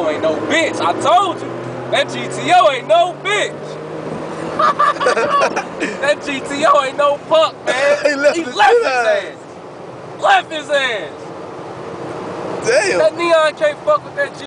GTO ain't no bitch. I told you. That GTO ain't no bitch. That GTO ain't no fuck, man. He left his ass. Left his ass. Damn. That Neon can't fuck with that GTO.